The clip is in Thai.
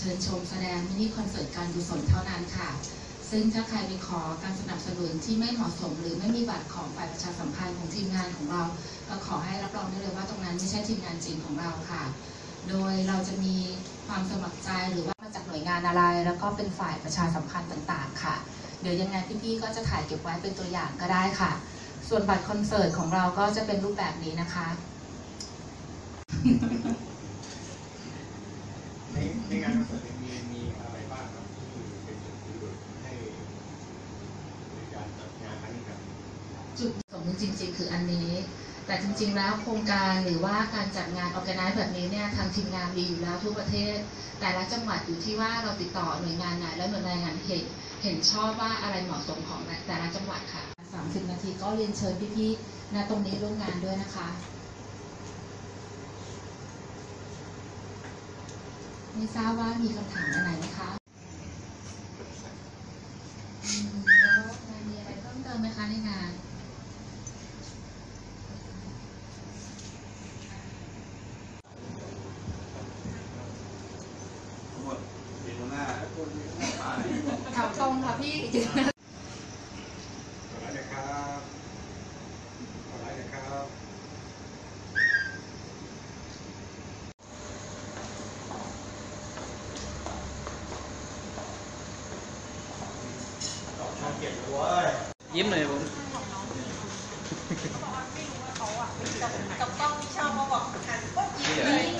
ชิญชมแสดงมินิคอนเสิร์ตการกุศลเท่านั้นค่ะซึ่งถ้าใครไปขอการสนับสนุนที่ไม่เหมาะสมหรือไม่มีบัตรของฝ่ายประชาสัมพันธ์ของทีมงานของเราก็ขอให้รับรองได้เลยว่าตรงนั้นไม่ใช่ทีมงานจริงของเราค่ะโดยเราจะมีความสมัครใจหรือว่ามาจากหน่วยงานอะไรแล้วก็เป็นฝ่ายประชาสัมพันธ์ต่างๆค่ะเดี๋ยวยังไงพี่ๆก็จะถ่ายเก็บไว้เป็นตัวอย่างก็ได้ค่ะส่วนบัตรคอนเสิร์ตของเราก็จะเป็นรูปแบบนี้นะคะในงานคอนเสิร์ตมีอะไรบ้างครับที่เป็นจุดประโยชน์ให้ในการจัดงานครั้งนี้ครับจุดประสงค์จริงๆคืออันนี้แต่จริงๆแล้วโครงการหรือว่าการจัดงานออร์แกไนซ์แบบนี้เนี่ยทางทีมงานมีอยู่แล้วทั่วประเทศแต่ละจังหวัดอยู่ที่ว่าเราติดต่อหน่วยงานไหนและหน่วยงานเห็นชอบว่าอะไรเหมาะสมของแต่ละจังหวัดค่ะ30 นาทีก็เรียนเชิญพี่ๆณตรงนี้ร่วมงานด้วยนะคะไม่ทราบว่ามีคำถามอะไรไหมคะแล้วงานมีอะไรเพิ่มเติมไหมคะในงานทั้งหมดเป็นหัวหน้าคนฝ่ายข่าวตรงค่ะพี่ขอไลน์นะครับขอไลน์นะครับชอบเก็บเลยยิ้มเลยผมกับกล้องที่ชอบมาบอกหันปุ๊บยิ้มเลย